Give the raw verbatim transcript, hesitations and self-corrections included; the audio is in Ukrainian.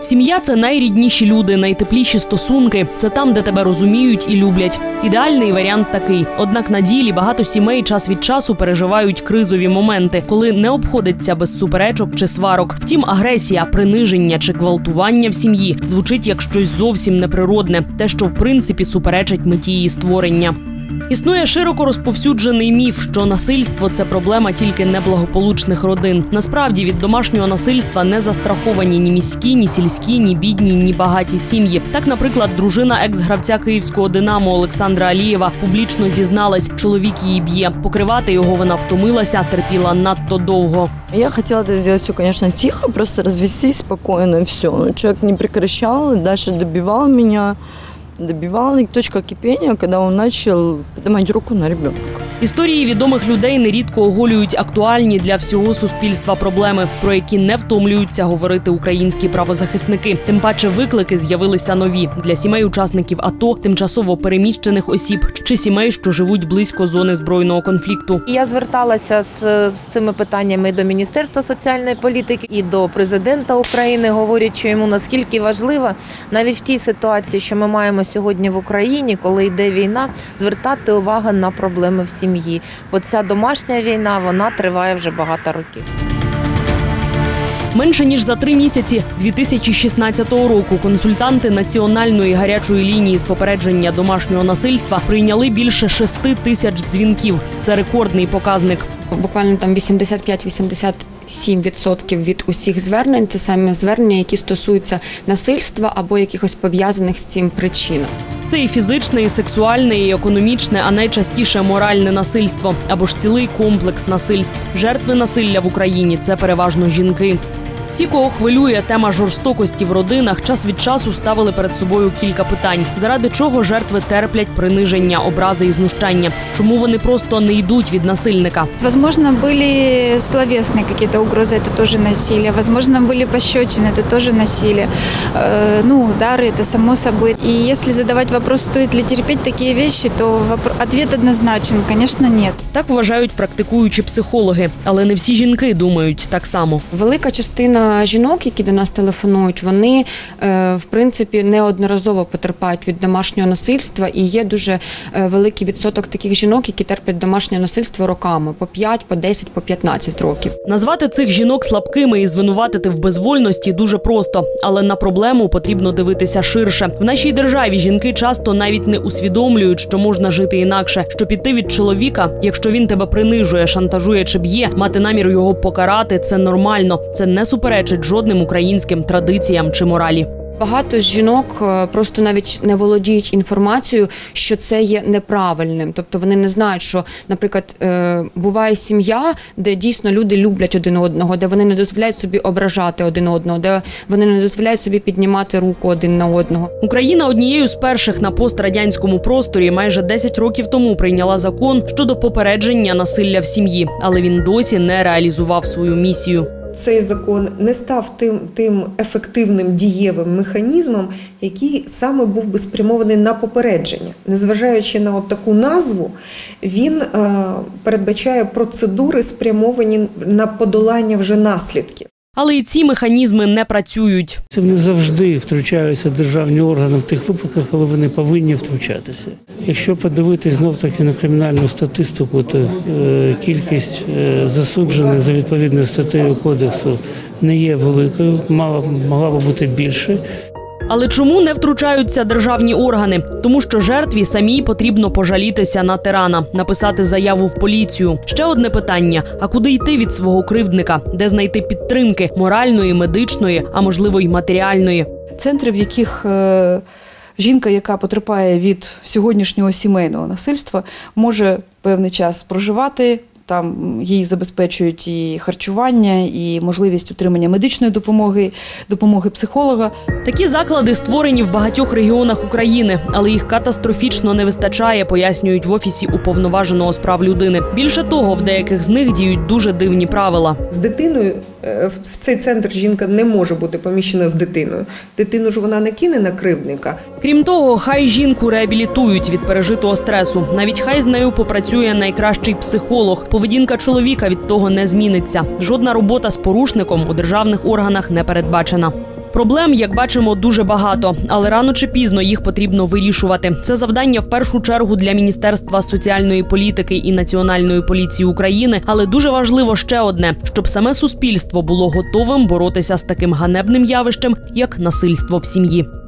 Сім'я – це найрідніші люди, найтепліші стосунки. Це там, де тебе розуміють і люблять. Ідеальний варіант такий. Однак на ділі багато сімей час від часу переживають кризові моменти, коли не обходиться без суперечок чи сварок. Втім, агресія, приниження чи гвалтування в сім'ї звучить як щось зовсім неприродне. Те, що в принципі суперечить меті її створення. Існує широко розповсюджений міф, що насильство – це проблема тільки неблагополучних родин. Насправді, від домашнього насильства не застраховані ні міські, ні сільські, ні бідні, ні багаті сім'ї. Так, наприклад, дружина екс-гравця київського «Динамо» Олександра Алієва публічно зізналась, чоловік її б'є. Покривати його вона втомилася, терпіла надто довго. Я хотела это сделать все, конечно, тихо, просто развестись спокойно, и все. Но человек не прекращал, дальше добивал меня. Добивала, и точка кипения, когда он начал поднимать руку на ребенка. Історії відомих людей нерідко оголюють актуальні для всього суспільства проблеми, про які не втомлюються говорити українські правозахисники. Тим паче виклики з'явилися нові – для сімей учасників АТО, тимчасово переміщених осіб чи сімей, що живуть близько зони збройного конфлікту. Я зверталася з, з цими питаннями до Міністерства соціальної політики і до президента України, говорять, що йому наскільки важливо навіть в тій ситуації, що ми маємо сьогодні в Україні, коли йде війна, звертати увагу на проблеми в сім'ї. Бо ця домашня війна, вона триває вже багато років. Менше ніж за три місяці дві тисячі шістнадцятого року консультанти Національної гарячої лінії з попередження домашнього насильства прийняли більше шести тисяч дзвінків. Це рекордний показник. Буквально там вісімдесят п'ять - вісімдесят сім відсотків від усіх звернень – це саме звернення, які стосуються насильства або якихось пов'язаних з цим причин. Це і фізичне, і сексуальне, і економічне, а найчастіше моральне насильство. Або ж цілий комплекс насильств. Жертви насилля в Україні – це переважно жінки. Всі, кого хвилює тема жорстокості в родинах, час від часу ставили перед собою кілька питань. Заради чого жертви терплять приниження, образи і знущання? Чому вони просто не йдуть від насильника? Возможно, были словесные какие-то угрозы, это тоже насилие. Возможно, были пощечины, это тоже насилие. Э, ну, удары, это само собой. И если задавать вопрос, стоит ли терпеть такие вещи, то ответ однозначен, конечно, нет. Так вважають практикуючі психологи. Але не всі жінки думають так само. Велика частина жінок, які до нас телефонують, вони, в принципі, неодноразово потерпають від домашнього насильства, і є дуже великий відсоток таких жінок, які терплять домашнє насильство роками – по п'ять, по десять, по п'ятнадцять років. Назвати цих жінок слабкими і звинуватити в безвольності дуже просто, але на проблему потрібно дивитися ширше. В нашій державі жінки часто навіть не усвідомлюють, що можна жити інакше, що піти від чоловіка, якщо він тебе принижує, шантажує чи б'є, мати намір його покарати – це нормально, це не суперечить жодним українським традиціям чи моралі. Багато з жінок просто навіть не володіють інформацією, що це є неправильним. Тобто вони не знають, що, наприклад, буває сім'я, де дійсно люди люблять один одного, де вони не дозволяють собі ображати один одного, де вони не дозволяють собі піднімати руку один на одного. Україна однією з перших на пострадянському просторі майже десять років тому прийняла закон щодо попередження насилля в сім'ї, але він досі не реалізував свою місію. Цей закон не став тим, тим ефективним дієвим механізмом, який саме був би спрямований на попередження. Незважаючи на от таку назву, він е, передбачає процедури, спрямовані на подолання вже наслідків. Але і ці механізми не працюють. Це вони завжди втручаються державні органи в тих випадках, коли вони повинні втручатися. Якщо подивитись знов-таки на кримінальну статистику, то е, кількість е, засуджених за відповідною статтею кодексу не є великою, мала, могла б бути більше. Але чому не втручаються державні органи? Тому що жертві самій потрібно пожалітися на тирана, написати заяву в поліцію. Ще одне питання – а куди йти від свого кривдника? Де знайти підтримки – моральної, медичної, а можливо й матеріальної? Центри, в яких е, жінка, яка потерпає від сьогоднішнього сімейного насильства, може певний час проживати. Там їй забезпечують і харчування, і можливість отримання медичної допомоги, допомоги психолога. Такі заклади створені в багатьох регіонах України, але їх катастрофічно не вистачає, пояснюють в Офісі Уповноваженого з прав людини. Більше того, в деяких з них діють дуже дивні правила. З дитиною в цей центр жінка не може бути поміщена з дитиною. Дитину ж вона не кине на кривдника. Крім того, хай жінку реабілітують від пережитого стресу. Навіть хай з нею попрацює найкращий психолог. Поведінка чоловіка від того не зміниться. Жодна робота з порушником у державних органах не передбачена. Проблем, як бачимо, дуже багато, але рано чи пізно їх потрібно вирішувати. Це завдання в першу чергу для Міністерства соціальної політики і Національної поліції України, але дуже важливо ще одне, щоб саме суспільство було готовим боротися з таким ганебним явищем, як насильство в сім'ї.